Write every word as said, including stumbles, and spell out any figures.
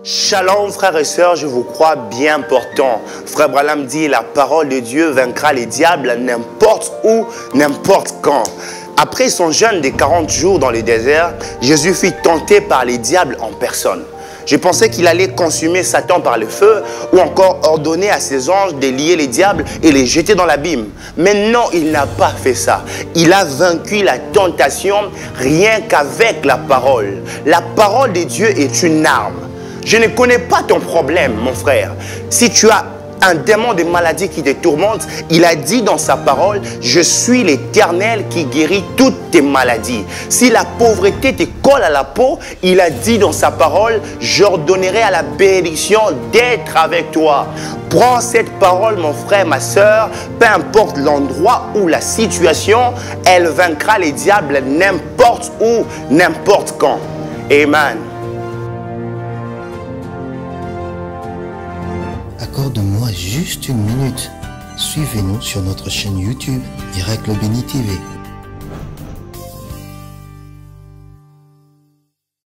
Shalom frères et sœurs, je vous crois bien portant. Frère Branham dit, la parole de Dieu vaincra les diables n'importe où, n'importe quand. Après son jeûne des quarante jours dans le désert, Jésus fut tenté par les diables en personne. Je pensais qu'il allait consumer Satan par le feu ou encore ordonner à ses anges de lier les diables et les jeter dans l'abîme. Mais non, il n'a pas fait ça. Il a vaincu la tentation rien qu'avec la parole. La parole de Dieu est une arme. Je ne connais pas ton problème, mon frère. Si tu as un démon de maladie qui te tourmente, il a dit dans sa parole, je suis l'Éternel qui guérit toutes tes maladies. Si la pauvreté te colle à la peau, il a dit dans sa parole, j'ordonnerai à la bénédiction d'être avec toi. Prends cette parole, mon frère, ma soeur, peu importe l'endroit ou la situation, elle vaincra les diables n'importe où, n'importe quand. Amen. Accorde-moi juste une minute. Suivez-nous sur notre chaîne YouTube, Miracle Béni T V.